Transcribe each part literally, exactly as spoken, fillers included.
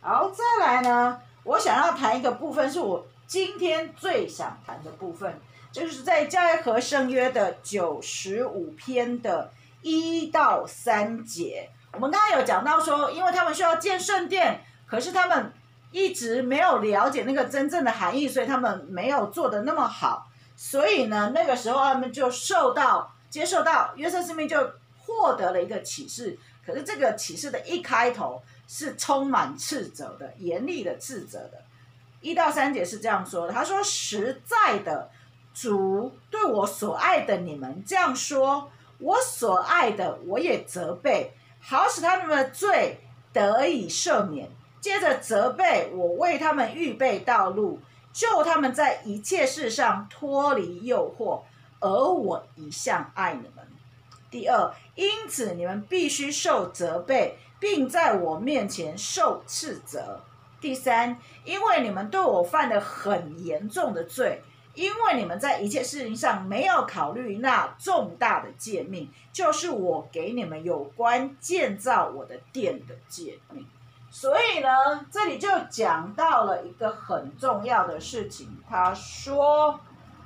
好，再来呢，我想要谈一个部分，是我今天最想谈的部分，就是在教会和圣约的九十五篇的一到三节。我们刚刚有讲到说，因为他们需要建圣殿，可是他们一直没有了解那个真正的含义，所以他们没有做得那么好。所以呢，那个时候他们就受到接受到约瑟斯密就获得了一个启示，可是这个启示的一开头是充满斥责的，严厉的斥责的。一到三节是这样说的，他说：“实在的，主对我所爱的你们这样说，我所爱的我也责备，好使他们的罪得以赦免。接着责备我，为他们预备道路，救他们在一切事上脱离诱惑，而我一向爱你们。第二，因此你们必须受责备，并在我面前受斥责。第三，因为你们对我犯了很严重的罪，因为你们在一切事情上没有考虑那重大的诫命，就是我给你们有关建造我的殿的诫命。”所以呢，这里就讲到了一个很重要的事情，他说：“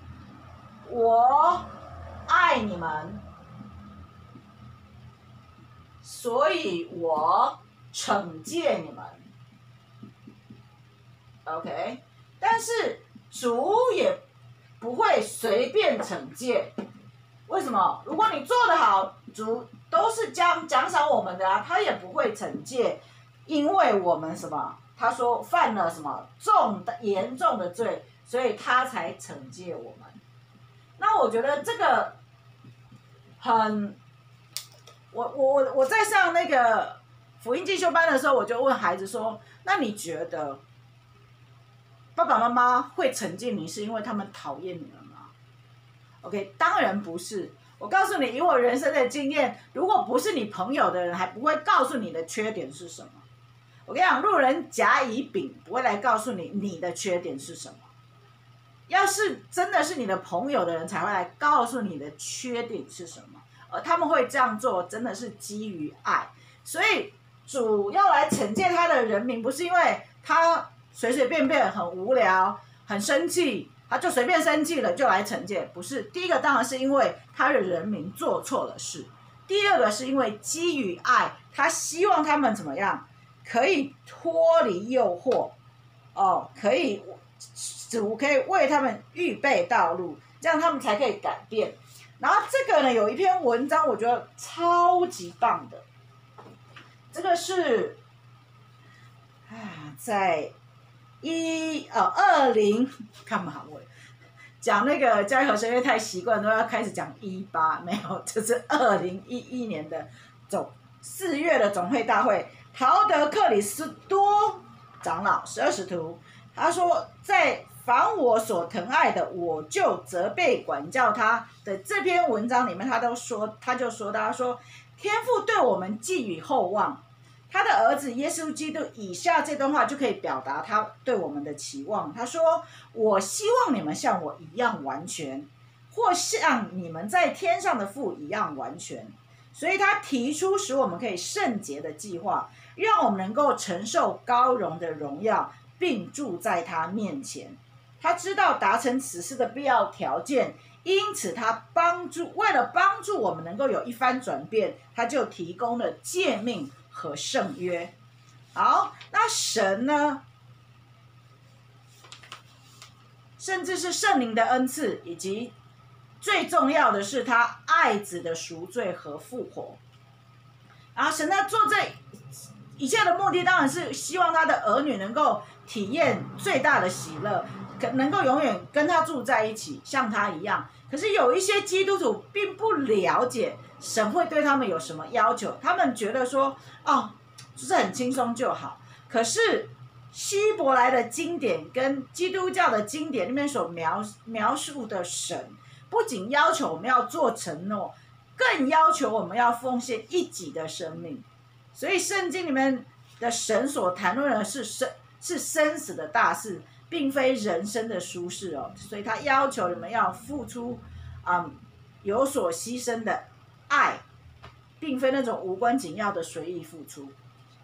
我爱你们，所以我惩戒你们。” OK， 但是主也不会随便惩戒。为什么？如果你做得好，主都是奖奖赏我们的啊，他也不会惩戒。因为我们什么？他说犯了什么重的严重的罪，所以他才惩戒我们。那我觉得这个很，我我我我在上那个福音进修班的时候，我就问孩子说：“那你觉得爸爸妈妈会惩戒你，是因为他们讨厌你们吗 ？”OK， 当然不是。我告诉你，以我人生的经验，如果不是你朋友的人，还不会告诉你的缺点是什么。我跟你讲，路人甲乙丙不会来告诉你你的缺点是什么。要是真的是你的朋友的人，才会来告诉你的缺点是什么。而他们会这样做，真的是基于爱。所以主要来惩戒他的人民，不是因为他随随便便很无聊、很生气，他就随便生气了就来惩戒。不是，第一个当然是因为他的人民做错了事。第二个是因为基于爱，他希望他们怎么样？可以脱离诱惑，哦，可以主可以为他们预备道路，这样他们才可以改变。然后这个呢，有一篇文章我觉得超级棒的，这个是啊，在一呃二零干嘛我讲那个教育和声乐太习惯，都要开始讲一八，没有，这是二零一一年的总四月的总会大会。陶德克里斯多长老十二使徒，他说：“在凡我所疼爱的，我就责备管教他的。”这篇文章里面，他都说，他就说到，他说天父对我们寄予厚望，他的儿子耶稣基督，以下这段话就可以表达他对我们的期望。他说：“我希望你们像我一样完全，或像你们在天上的父一样完全。”所以他提出使我们可以圣洁的计划，让我们能够承受高荣的荣耀，并住在他面前。他知道达成此事的必要条件，因此他帮助，为了帮助我们能够有一番转变，他就提供了诫命和圣约。好，那神呢？甚至是圣灵的恩赐，以及最重要的是他爱子的赎罪和复活。然后神在做这一切的目的，当然是希望他的儿女能够体验最大的喜乐，能够永远跟他住在一起，像他一样。可是有一些基督徒并不了解神会对他们有什么要求，他们觉得说，哦，就是很轻松就好。可是希伯来的经典跟基督教的经典里面所描描述的神，不仅要求我们要做承诺，更要求我们要奉献一己的生命。所以圣经里面的神所谈论的是生是生死的大事，并非人生的舒适哦。所以他要求你们要付出，嗯，有所牺牲的爱，并非那种无关紧要的随意付出。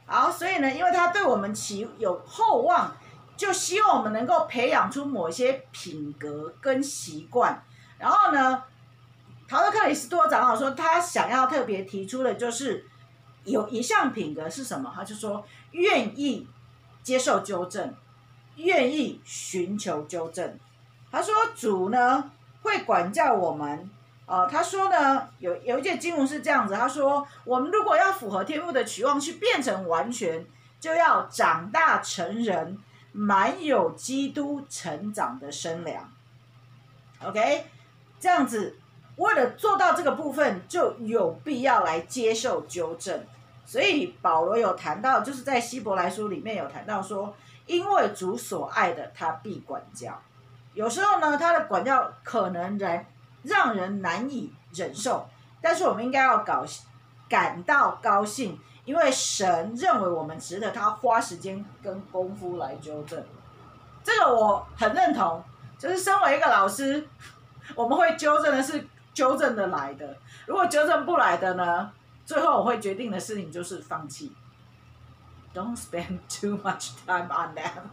好，所以呢，因为他对我们期有厚望，就希望我们能够培养出某些品格跟习惯。然后呢，陶德克里斯多长老说，他想要特别提出的就是有一项品格是什么？他就说愿意接受纠正，愿意寻求纠正。他说主呢会管教我们。呃，他说呢，有有一节经文是这样子，他说，我们如果要符合天父的期望，去变成完全，就要长大成人，满有基督成长的身量。OK， 这样子，为了做到这个部分，就有必要来接受纠正。所以保罗有谈到，就是在希伯来书里面有谈到说，因为主所爱的，他必管教。有时候呢，他的管教可能人。让人难以忍受，但是我们应该要搞感到高兴，因为神认为我们值得他花时间跟功夫来纠正。这个我很认同，就是身为一个老师，我们会纠正的是纠正的来的，如果纠正不来的呢，最后我会决定的事情就是放弃。Don't spend too much time on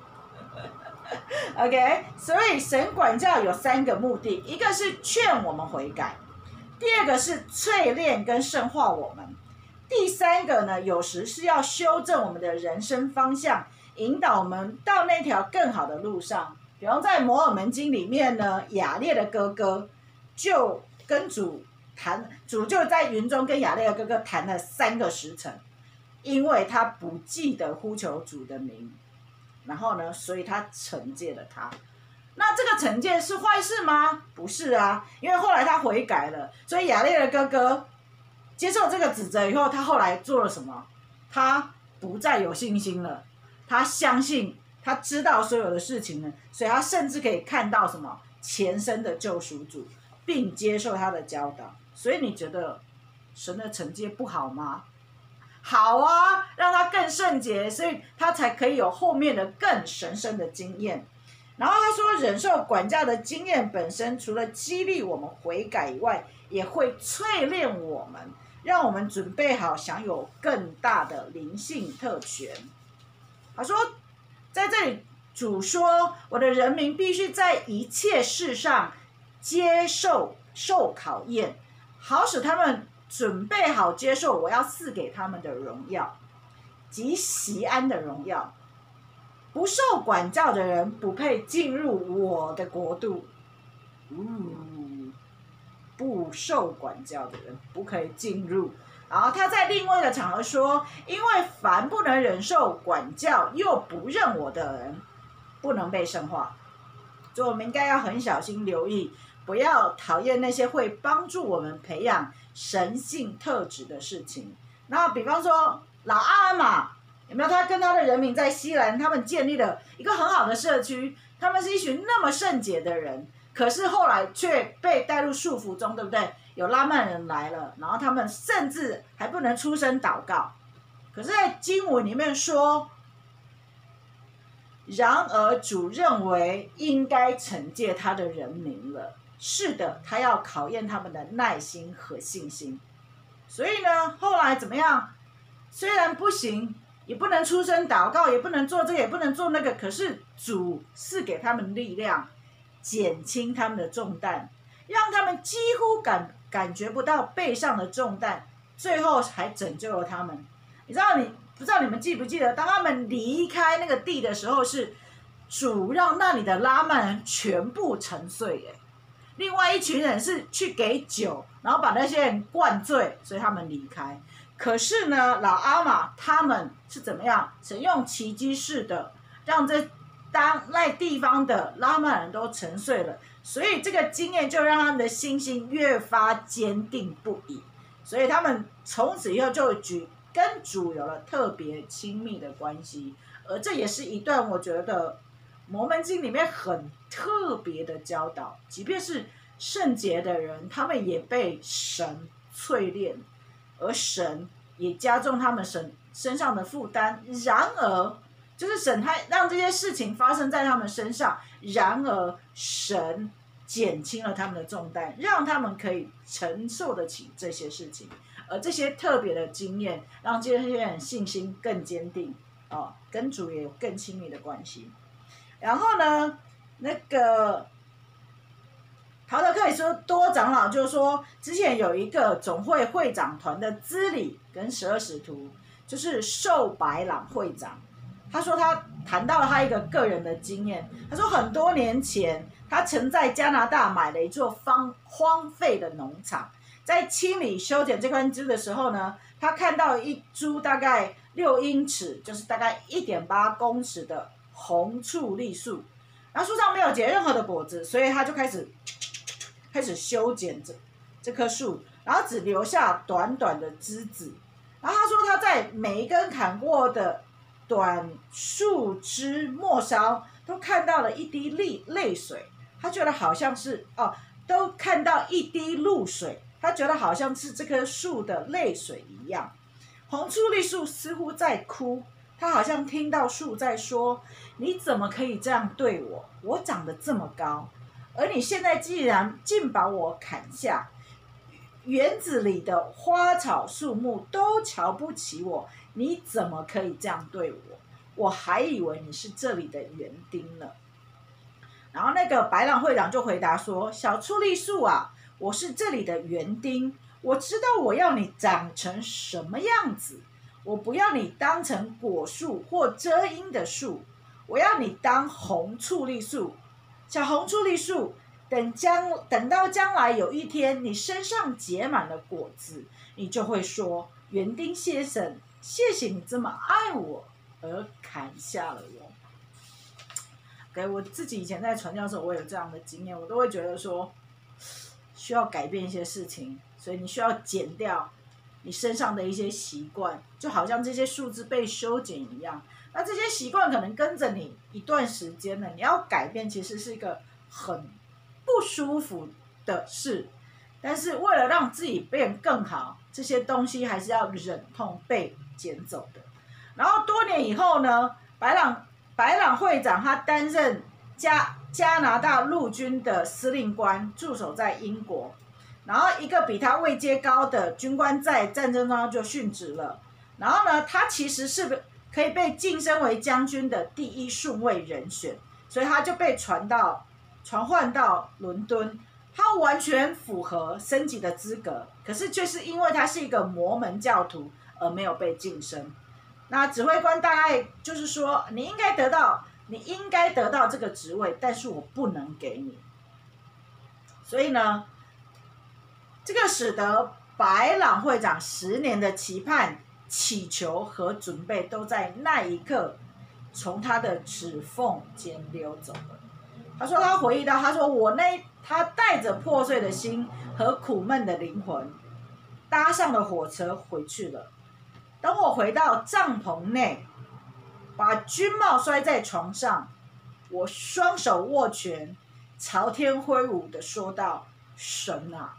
them。OK， 所以神管教有三个目的，一个是劝我们悔改，第二个是淬炼跟圣化我们，第三个呢，有时是要修正我们的人生方向，引导我们到那条更好的路上。比方在摩尔门经里面呢，雅列的哥哥就跟主谈，主就在云中跟雅列的哥哥谈了三个时辰，因为他不记得呼求主的名。然后呢，所以他惩戒了他。那这个惩戒是坏事吗？不是啊，因为后来他悔改了，所以雅列的哥哥接受这个指责以后，他后来做了什么？他不再有信心了，他相信，他知道所有的事情了，所以他甚至可以看到什么前生的救赎主，并接受他的教导。所以你觉得神的惩戒不好吗？好啊，让他更圣洁，所以他才可以有后面的更神圣的经验。然后他说，忍受管教的经验本身，除了激励我们悔改以外，也会淬炼我们，让我们准备好享有更大的灵性特权。他说，在这里主说，我的人民必须在一切事上接受受考验，好使他们准备好接受我要赐给他们的荣耀及锡安的荣耀。不受管教的人不配进入我的国度。嗯，不受管教的人不可以进入。然后他在另外一个场合说，因为凡不能忍受管教又不认我的人，不能被圣化。所以我们应该要很小心留意，不要讨厌那些会帮助我们培养神性特质的事情。那比方说老阿安嘛，有没有？他跟他的人民在西兰，他们建立了一个很好的社区，他们是一群那么圣洁的人，可是后来却被带入束缚中，对不对？有拉曼人来了，然后他们甚至还不能出声祷告。可是在经文里面说，然而主认为应该惩戒他的人民了。是的，他要考验他们的耐心和信心。所以呢，后来怎么样？虽然不行，也不能出声祷告，也不能做这个，也不能做那个，可是主赐给他们力量，减轻他们的重担，让他们几乎感感觉不到背上的重担，最后还拯救了他们。你知道你不知道你们记不记得，当他们离开那个地的时候，是主让那里的拉曼人全部沉睡耶。另外一群人是去给酒，然后把那些人灌醉，所以他们离开。可是呢，老阿玛他们是怎么样？神用奇迹式的让这当那地方的拉曼人都沉睡了，所以这个经验就让他们的信心越发坚定不移。所以他们从此以后就举跟主有了特别亲密的关系，而这也是一段我觉得摩门经里面很特别的教导。即便是圣洁的人，他们也被神淬炼，而神也加重他们身身上的负担。然而，就是神他让这些事情发生在他们身上，然而神减轻了他们的重担，让他们可以承受得起这些事情。 而这些特别的经验，让这些人信心更坚定，哦，跟主也有更亲密的关系。然后呢，那个陶德克里斯多长老就说，之前有一个总会会长团的资理跟十二使徒，就是寿白朗会长。他说他谈到了他一个个人的经验，他说很多年前他曾在加拿大买了一座荒荒废的农场，在清理修剪这块枝的时候呢，他看到一株大概六英尺，就是大概一点八公尺的红醋栗树，然后树上没有结任何的果子，所以他就开始开始修剪这这棵树，然后只留下短短的枝子。然后他说他在每一根砍过的短树枝末梢都看到了一滴泪泪水，他觉得好像是哦，都看到一滴露水，他觉得好像是这棵树的泪水一样。红醋栗树似乎在哭，他好像听到树在说：“你怎么可以这样对我？我长得这么高，而你现在既然竟把我砍下，园子里的花草树木都瞧不起我。”你怎么可以这样对我？我还以为你是这里的园丁呢。然后那个白朗会长就回答说：“小醋栗树啊，我是这里的园丁，我知道我要你长成什么样子。我不要你当成果树或遮阴的树，我要你当红醋栗树。小红醋栗树，等将等到将来有一天你身上结满了果子，你就会说：园丁先生，谢谢你这么爱我而砍下了我。”给我自己以前在传教的时候，我有这样的经验，我都会觉得说需要改变一些事情，所以你需要减掉你身上的一些习惯，就好像这些树枝被修剪一样。那这些习惯可能跟着你一段时间了，你要改变其实是一个很不舒服的事，但是为了让自己变更好，这些东西还是要忍痛被捡走的。然后多年以后呢，白朗白朗会长他担任加加拿大陆军的司令官，驻守在英国。然后一个比他位阶高的军官在战争中就殉职了。然后呢，他其实是可以被晋升为将军的第一顺位人选，所以他就被传到传唤到伦敦。他完全符合升级的资格，可是却是因为他是一个摩门教徒而没有被晋升。那指挥官大概就是说，你应该得到，你应该得到这个职位，但是我不能给你。所以呢，这个使得白朗会长十年的期盼、祈求和准备，都在那一刻从他的指缝间溜走了。他说他回忆到，他说我那他带着破碎的心和苦闷的灵魂，搭上了火车回去了。等我回到帐篷内，把军帽摔在床上，我双手握拳，朝天挥舞地说道：“神啊，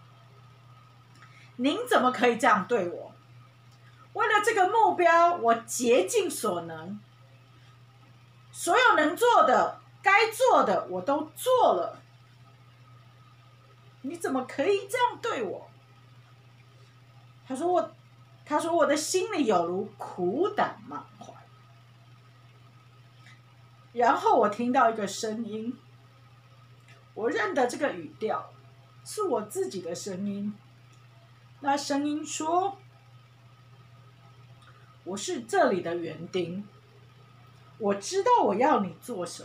您怎么可以这样对我？为了这个目标，我竭尽所能，所有能做的、该做的我都做了。你怎么可以这样对我？”他说我。他说：“我的心里有如苦胆满怀。”然后我听到一个声音，我认得这个语调，是我自己的声音。那声音说：“我是这里的园丁，我知道我要你做什么。”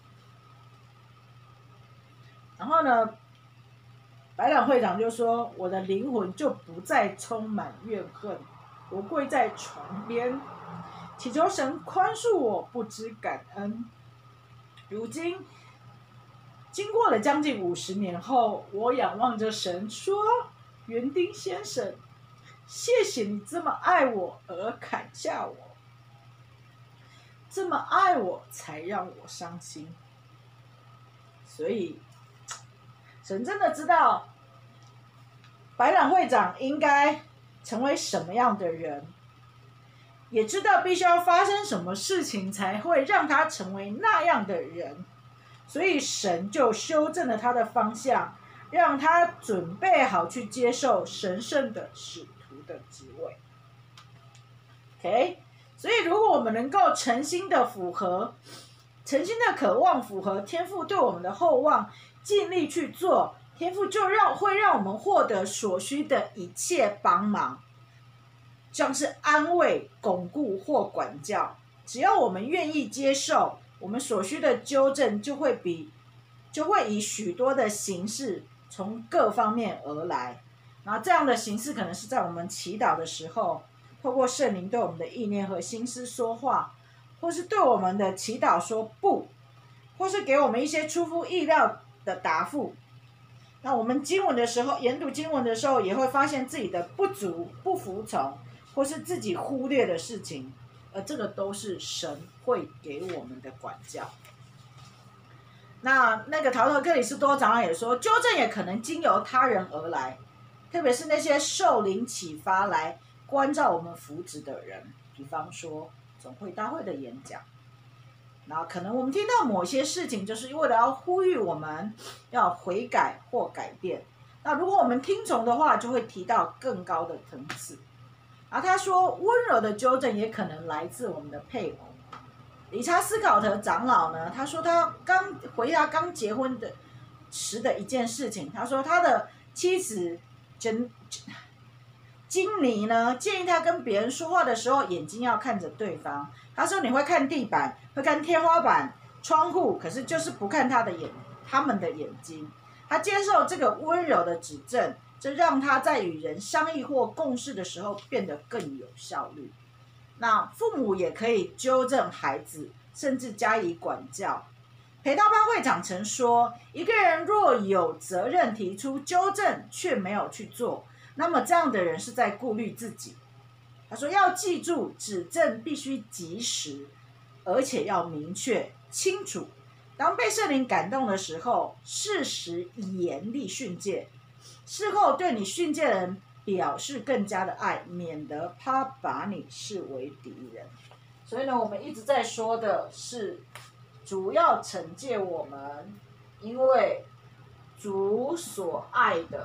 然后呢，白朗会长就说：“我的灵魂就不再充满怨恨。我跪在床边，祈求神宽恕我不知感恩。如今，经过了将近五十年后，我仰望着神说：‘园丁先生，谢谢你这么爱我而砍下我，这么爱我才让我伤心。’所以，神真的知道白朗会长应该成为什么样的人，也知道必须要发生什么事情才会让他成为那样的人，所以神就修正了他的方向，让他准备好去接受神圣的使的职位。OK， 所以如果我们能够诚心的符合，诚心的渴望符合天父对我们的厚望，尽力去做，天父就让会让我们获得所需的一切帮忙，像是安慰、巩固或管教。只要我们愿意接受，我们所需的纠正就会比就会以许多的形式从各方面而来。然后这样的形式可能是在我们祈祷的时候，透过圣灵对我们的意念和心思说话，或是对我们的祈祷说不，或是给我们一些出乎意料的答复。那我们经文的时候，研读经文的时候，也会发现自己的不足、不服从，或是自己忽略的事情，而这个都是神会给我们的管教。那那个陶特克里斯多长老也说，纠正也可能经由他人而来，特别是那些受灵启发来关照我们福祉的人，比方说总会大会的演讲。然后可能我们听到某些事情，就是为了要呼吁我们要悔改或改变。那如果我们听从的话，就会提到更高的层次。然后他说，温柔的纠正也可能来自我们的配偶。理查斯考特长老呢，他说他刚回答刚结婚的时的一件事情，他说他的妻子珍金妮呢，建议他跟别人说话的时候，眼睛要看着对方。他说你会看地板，会看天花板、窗户，可是就是不看他的眼，他们的眼睛。他接受这个温柔的指正，这让他在与人商议或共事的时候变得更有效率。那父母也可以纠正孩子，甚至加以管教。裴道班会长曾说，一个人若有责任提出纠正却没有去做，那么这样的人是在顾虑自己。他说要记住，指正必须及时，而且要明确清楚。当被圣灵感动的时候，适时严厉训诫，事后对你训诫的人表示更加的爱，免得他把你视为敌人。所以呢，我们一直在说的是，主要惩戒我们，因为主所爱的，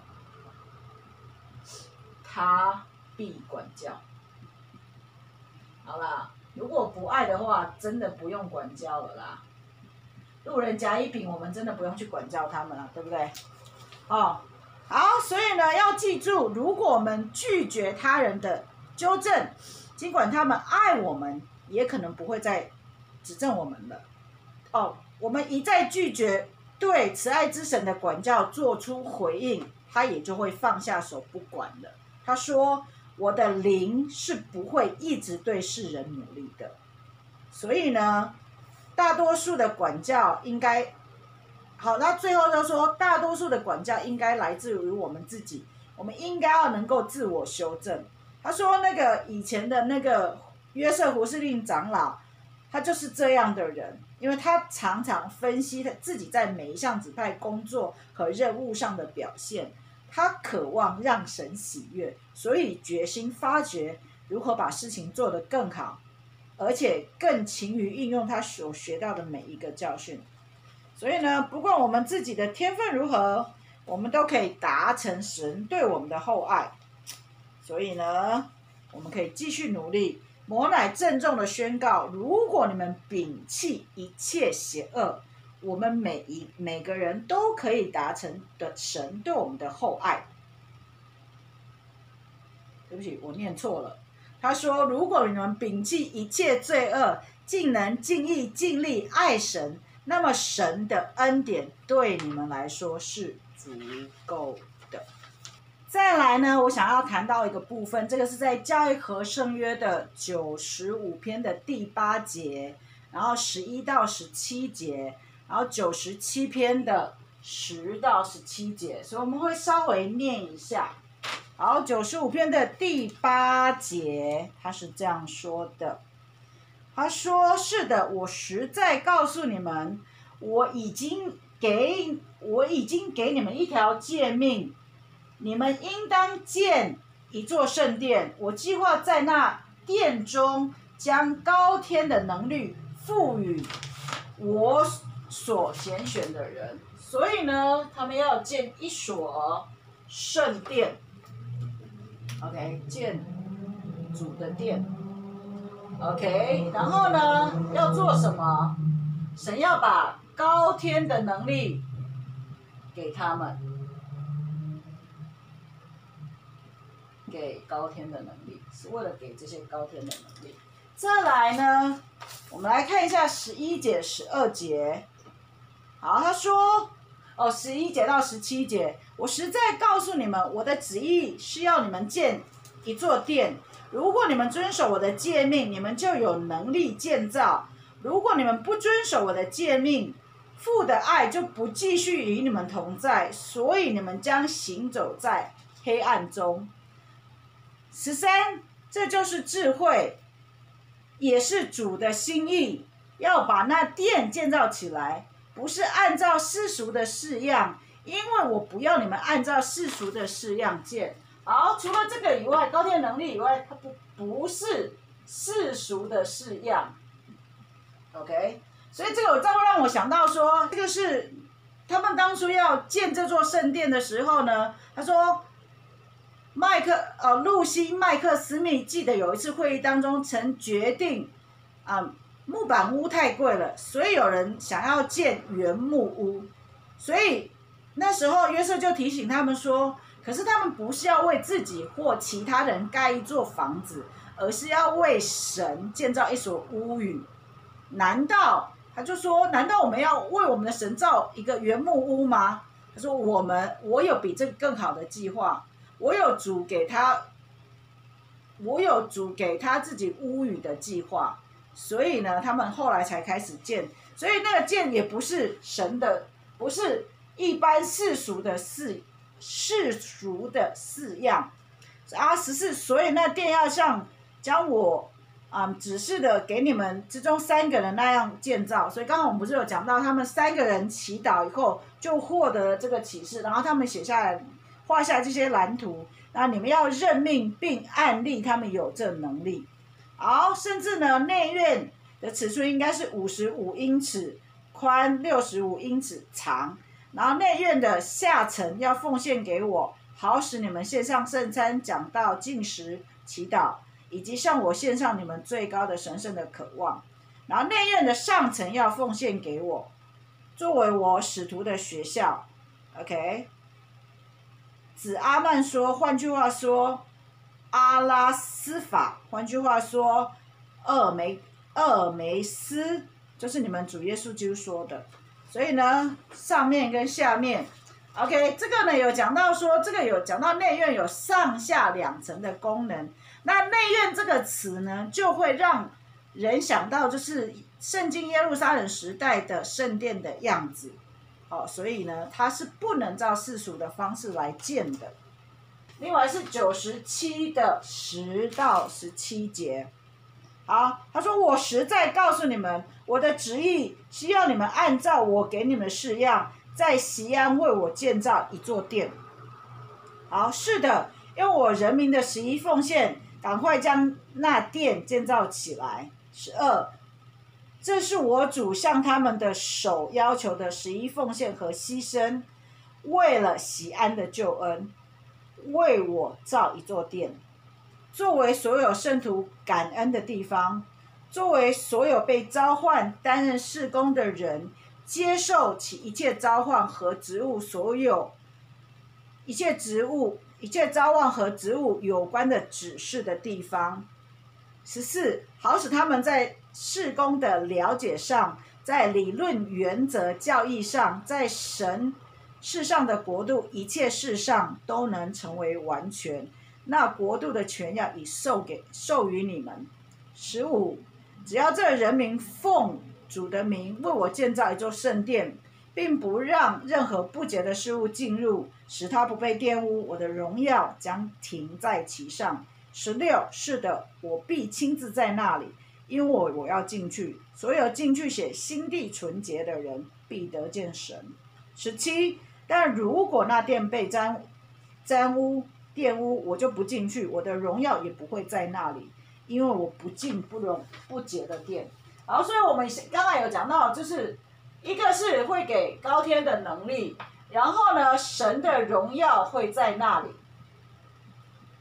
他必管教。好啦，如果不爱的话，真的不用管教了啦。路人甲乙丙，我们真的不用去管教他们了，对不对？哦，好，所以呢，要记住，如果我们拒绝他人的纠正，尽管他们爱我们，也可能不会再指正我们了。哦，我们一再拒绝对慈爱之神的管教做出回应，他也就会放下手不管了。他说，我的灵是不会一直对世人努力的。所以呢，大多数的管教应该好，那最后就说，大多数的管教应该来自于我们自己，我们应该要能够自我修正。他说那个以前的那个约瑟胡士令长老，他就是这样的人，因为他常常分析他自己在每一项指派工作和任务上的表现，他渴望让神喜悦，所以决心发掘如何把事情做得更好，而且更勤于运用他所学到的每一个教训。所以呢，不管我们自己的天分如何，我们都可以达成神对我们的厚爱。所以呢，我们可以继续努力。摩乃郑重的宣告，如果你们摒弃一切邪恶，我们每一每个人都可以达成的神对我们的厚爱。对不起，我念错了。他说，如果你们摒弃一切罪恶，尽能尽意尽力爱神，那么神的恩典对你们来说是足够的。再来呢，我想要谈到一个部分，这个是在教义和圣约的九十五篇的第八节，然后十一到十七节，然后九十七篇的十到十七节，所以我们会稍微念一下。好，九十五篇的第八节，他是这样说的。他说：“是的，我实在告诉你们，我已经给我已经给你们一条诫命，你们应当建一座圣殿。我计划在那殿中将高天的能力赋予我所拣选的人。所以呢，他们要建一所圣殿。” OK， 建主的殿。OK， 然后呢，要做什么？神要把高天的能力给他们，给高天的能力，是为了给这些高天的能力。再来呢，我们来看一下十一节、十二节。好，他说，哦，十一节到十七节，我实在告诉你们，我的旨意是要你们建一座殿。如果你们遵守我的诫命，你们就有能力建造；如果你们不遵守我的诫命，父的爱就不继续与你们同在，所以你们将行走在黑暗中。十三，这就是智慧，也是主的心意，要把那殿建造起来，不是按照世俗的式样，因为我不要你们按照世俗的式样建。好，除了这个以外，高天能力以外，它不不是世俗的式样 ，OK， 所以这个这会让我想到说，这个是他们当初要建这座圣殿的时候呢，他说，麦克呃露西麦克斯密记得有一次会议当中曾决定，啊、呃、木板屋太贵了，所以有人想要建原木屋，所以那时候约瑟就提醒他们说。可是他们不是要为自己或其他人盖一座房子，而是要为神建造一所屋宇。难道他就说，难道我们要为我们的神造一个原木屋吗？他说，我们我有比这个更好的计划，我有主给他，我有主给他自己屋宇的计划。所以呢，他们后来才开始建，所以那个建也不是神的，不是一般世俗的事。世俗的式样，啊十四，所以那殿要像将我啊、嗯、指示的给你们之中三个人那样建造。所以刚刚我们不是有讲到，他们三个人祈祷以后就获得了这个启示，然后他们写下来，画下这些蓝图，那你们要任命并案例他们有这能力。好，甚至呢内院的尺寸应该是五十五英尺宽，六十五英尺长。然后内院的下层要奉献给我，好使你们献上圣餐、讲道、禁食、祈祷，以及向我献上你们最高的神圣的渴望。然后内院的上层要奉献给我，作为我使徒的学校。OK， 子阿曼说，换句话说，阿拉斯法，换句话说，厄尔梅厄尔梅斯，就是你们主耶稣基督说的。所以呢，上面跟下面 ，OK， 这个呢有讲到说，这个有讲到内院有上下两层的功能。那内院这个词呢，就会让人想到就是圣经耶路撒冷时代的圣殿的样子。哦，所以呢，它是不能照世俗的方式来建的。另外是九十七的十到十七节。好，他说我实在告诉你们，我的旨意是要你们按照我给你们的式样，在锡安为我建造一座殿。好，是的，用我人民的十一奉献，赶快将那殿建造起来。十二，这是我主向他们的手要求的十一奉献和牺牲，为了锡安的救恩，为我造一座殿。作为所有圣徒感恩的地方，作为所有被召唤担任事工的人接受其一切召唤和职务，所有一切职务、一切召唤和职务有关的指示的地方。十四，好使他们在事工的了解上，在理论原则教义上，在神世上的国度一切事上都能成为完全。那国度的权要已授给授予你们。十五，只要这人民奉主的名为我建造一座圣殿，并不让任何不洁的事物进入，使它不被玷污，我的荣耀将停在其上。十六，是的，我必亲自在那里，因为我我要进去，所有进去且心地纯洁的人必得见神。十七，但如果那殿被沾沾污玷污，我就不进去，我的荣耀也不会在那里，因为我不进不容不洁的殿。好，所以我们刚才有讲到，就是一个是会给高天的能力，然后呢，神的荣耀会在那里。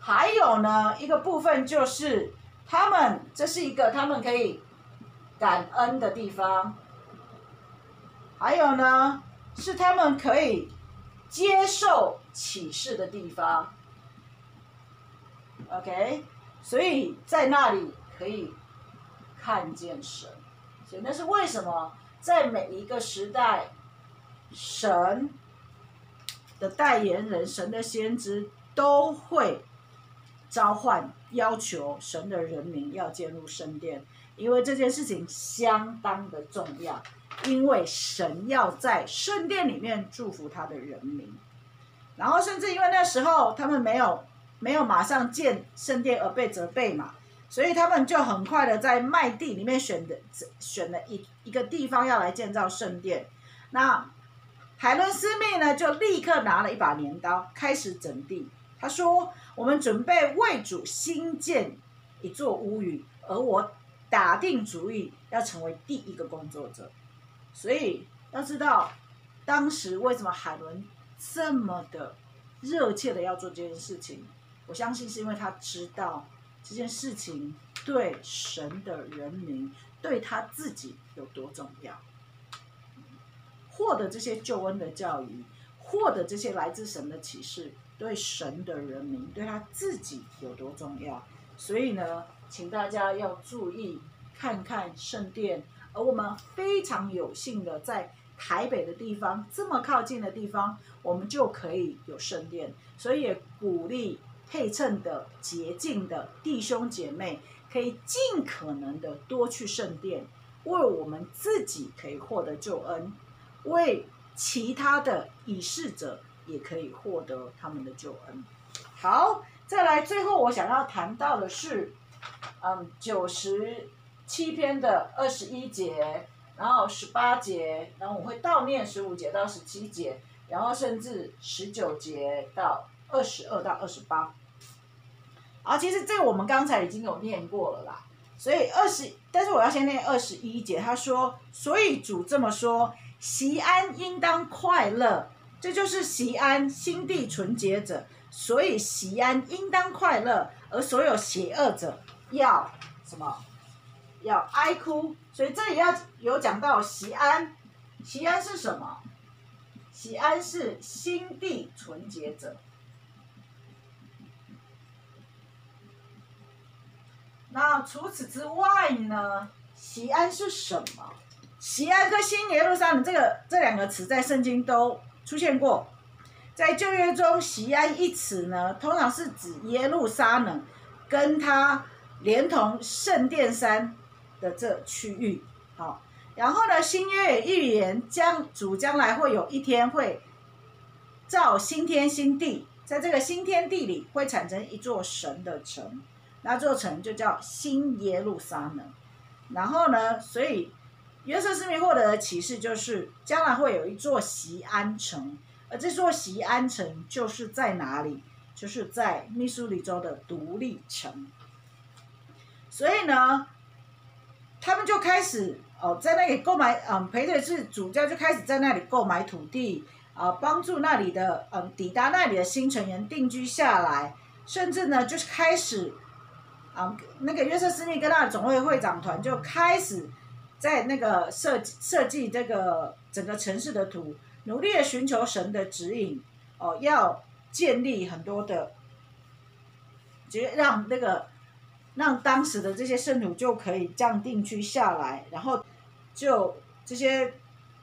还有呢，一个部分就是他们，这是一个他们可以感恩的地方。还有呢，是他们可以接受启示的地方。OK， 所以在那里可以看见神。所以那是为什么在每一个时代，神的代言人、神的先知都会召唤、要求神的人民要进入圣殿，因为这件事情相当的重要，因为神要在圣殿里面祝福他的人民。然后甚至因为那时候他们没有没有马上建圣殿而被责备嘛，所以他们就很快的在麦地里面选的选了一一个地方要来建造圣殿。那海伦斯密呢，就立刻拿了一把镰刀开始整地。他说：“我们准备为主新建一座屋宇，而我打定主意要成为第一个工作者。”所以要知道，当时为什么海伦这么的热切的要做这件事情，我相信是因为他知道这件事情对神的人民，对他自己有多重要。获得这些救恩的教育，获得这些来自神的启示，对神的人民，对他自己有多重要。所以呢，请大家要注意看看圣殿，而我们非常有幸的在台北的地方，这么靠近的地方，我们就可以有圣殿。所以也鼓励配称的、洁净的弟兄姐妹，可以尽可能的多去圣殿，为我们自己可以获得救恩，为其他的已逝者也可以获得他们的救恩。好，再来，最后我想要谈到的是，嗯，九十七篇的二十一节，然后十八节，然后我会倒念十五节到十七节，然后甚至十九节到二十二到二十八。好，其实这个我们刚才已经有念过了啦，所以二十，但是我要先念二十一节，他说：“所以主这么说。锡安应当快乐，这就是锡安心地纯洁者，所以锡安应当快乐，而所有邪恶者要什么？要哀哭。”所以这里要有讲到锡安，锡安是什么？锡安是心地纯洁者。那除此之外呢？锡安是什么？锡安跟新耶路撒冷这个这两个词在圣经都出现过。在旧约中，锡安一词呢，通常是指耶路撒冷跟它连同圣殿山的这区域。好，然后呢，新约也预言将主将来会有一天会造新天新地，在这个新天地里会产生一座神的城，那座城就叫新耶路撒冷。然后呢，所以约瑟斯密获得的启示就是，将来会有一座锡安城，而这座锡安城就是在哪里？就是在密苏里州的独立城。所以呢，他们就开始哦，在那里购买，嗯，陪的是主教就开始在那里购买土地，啊、呃，帮助那里的，嗯，抵达那里的新成员定居下来，甚至呢，就是开始，啊、呃，那个约瑟斯密跟他的总会会长团就开始。在那个设设计这个整个城市的图，努力的寻求神的指引，哦，要建立很多的，就让那个让当时的这些圣徒就可以这样定居下来，然后就这些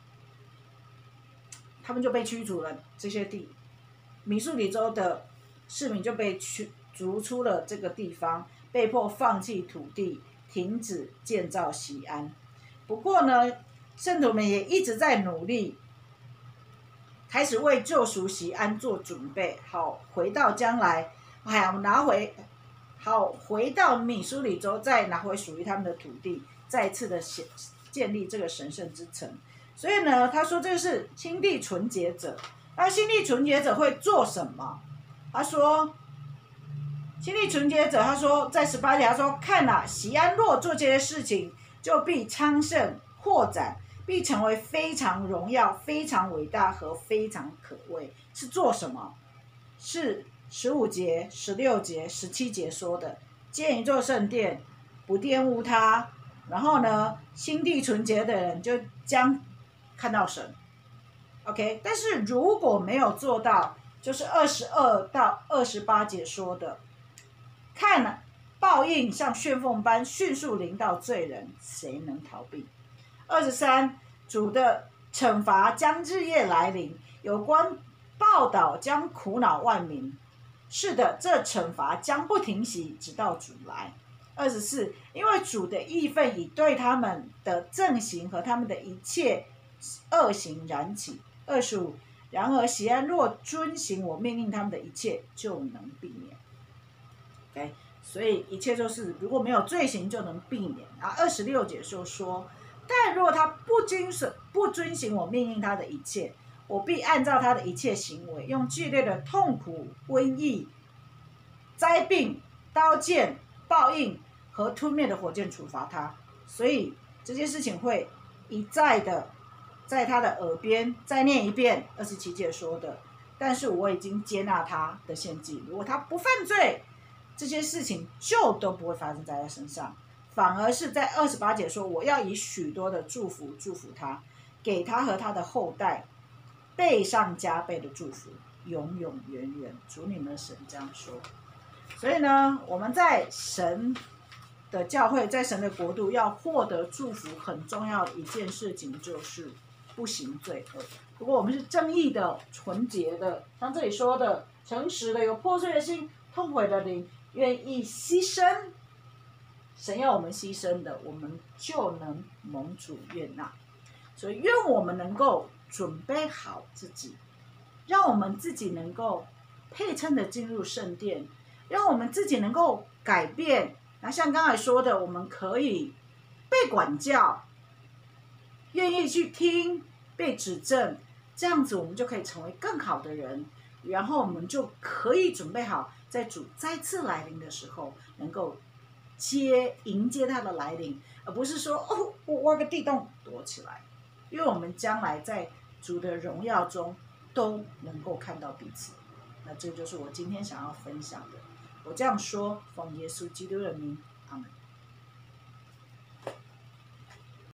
他们就被驱逐了，这些地，米苏里州的市民就被驱逐出了这个地方，被迫放弃土地，停止建造锡安。不过呢，圣徒们也一直在努力，开始为救赎锡安做准备，好回到将来，还要拿回，好回到米苏里州，再拿回属于他们的土地，再次的建立这个神圣之城。所以呢，他说这是心地纯洁者。那心地纯洁者会做什么？他说，心地纯洁者，他说在十八节，他说看啊，锡安若做这些事情。就必昌盛扩展，必成为非常荣耀、非常伟大和非常可畏。是做什么？是十五节、十六节、十七节说的，建一座圣殿，不玷污它，然后呢，心地纯洁的人就将看到神。OK， 但是如果没有做到，就是二十二到二十八节说的，看了报应像旋风般迅速临到罪人，谁能逃避？二十三，主的惩罚将日夜来临，有关报道将苦恼万民。是的，这惩罚将不停息，直到主来。二十四，因为主的义愤已对他们的正行和他们的一切恶行燃起。二十五，然而喜安若遵行我命令他们的一切，就能避免。OK， 所以一切就是如果没有罪行就能避免。啊，二十六节就说，但若他不遵守不遵行我命令他的一切，我必按照他的一切行为，用剧烈的痛苦、瘟疫、灾病、刀剑、报应和吞灭的火箭处罚他。所以这件事情会一再的在他的耳边再念一遍，二十七节说的。但是我已经接纳他的献祭，如果他不犯罪，这些事情就都不会发生在他身上，反而是在二十八节说，我要以许多的祝福祝福他，给他和他的后代倍上加倍的祝福，永永远远。主你们的神这样说。所以呢，我们在神的教会，在神的国度要获得祝福，很重要的一件事情就是不行罪恶。如果我们是正义的、纯洁的，像这里说的，诚实的，有破碎的心、痛悔的灵，愿意牺牲，神要我们牺牲的，我们就能蒙主悦纳。所以愿我们能够准备好自己，让我们自己能够配称的进入圣殿，让我们自己能够改变。那像刚才说的，我们可以被管教，愿意去听，被指正，这样子我们就可以成为更好的人，然后我们就可以准备好，在主再次来临的时候，能够接迎接他的来临，而不是说哦，我挖个地洞躲起来，因为我们将来在主的荣耀中都能够看到彼此。那这就是我今天想要分享的。我这样说，奉耶稣基督的名，阿们。